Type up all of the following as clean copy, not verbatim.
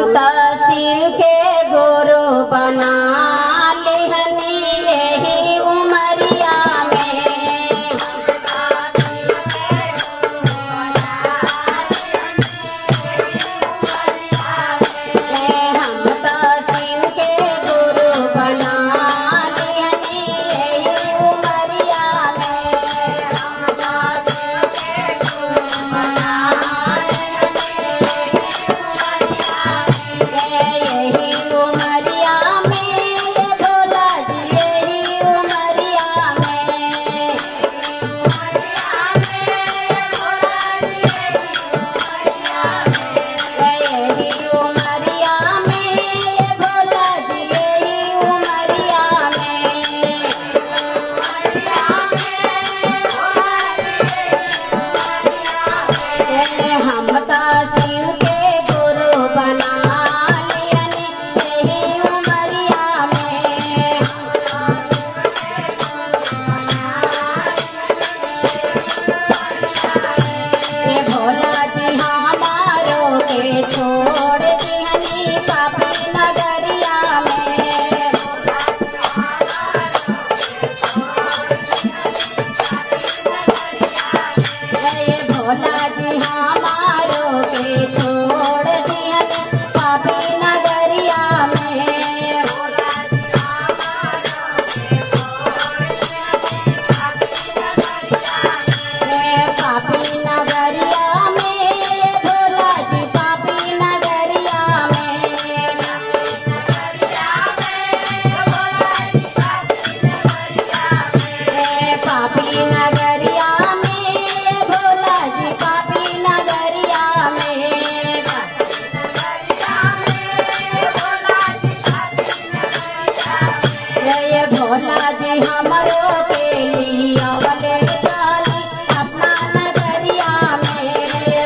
तो शिव के गुरु बना लिहनी यही उमरिया में। हम तो शिव के गुरु बना लिहनी यही उमरिया में। यही उमरिया में ये भोला जी यही उमरिया में। यही उमरिया में ये भोला जी यही उमरिया में। हम तो शिव के गुरु बना लियनी यही उमरिया में। ये भोला जी हमारो के छोड़ दिहनी पापी नगरिया में। ये भोला जी हमारो के छोड़ दिहनी पापी नगरिया में। पापी नगरिया में ये भोला जी पापी नगरिया में। पापी नगरिया में ये भोला जी पापी नगरिया में। ये भोला जी हमरो के लिए अवले चाली अपना नगरिया में।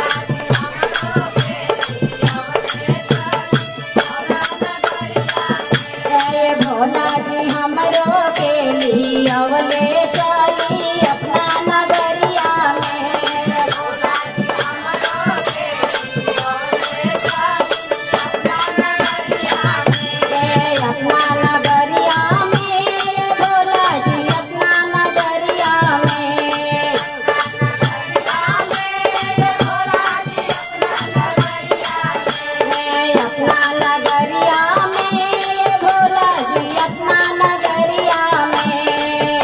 ये भोला जी हमरो के लिए अवले चाली अपना नगरिया में। अपना नगरिया में ये भोला जी अपना नगरिया में। अपना नगरिया में ये भोला जी अपना नगरिया में।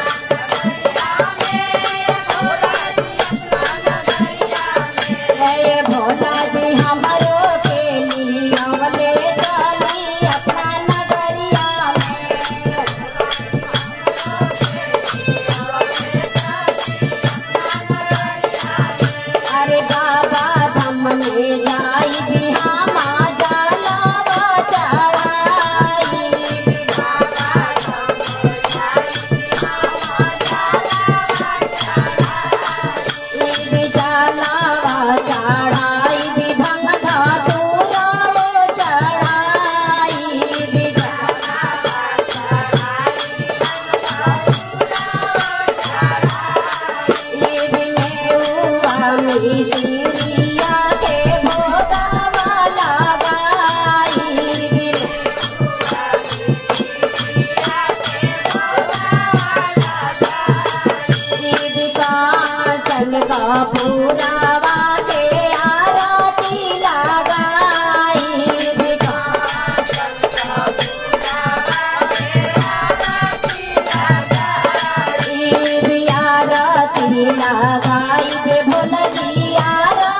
ये भोला जी हमरो के लिए अवले चाली अपना नगरिया में। अरे बाबा धाम में जाई भी हमा जलावा चढ़ाई। भी जलावा चढ़ाई भी भंग धतूरा वो चढ़ाई। भी ये भी मेवा मिसिरिया के भोगावा लगाई। भी ये भी कांचन का पूरावा के आरती लगाई। भी ये भी आरती लगाई। भोला जी आरती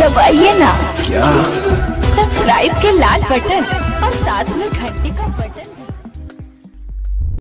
दबाइए ना क्या? सब्सक्राइब के लाल बटन और साथ में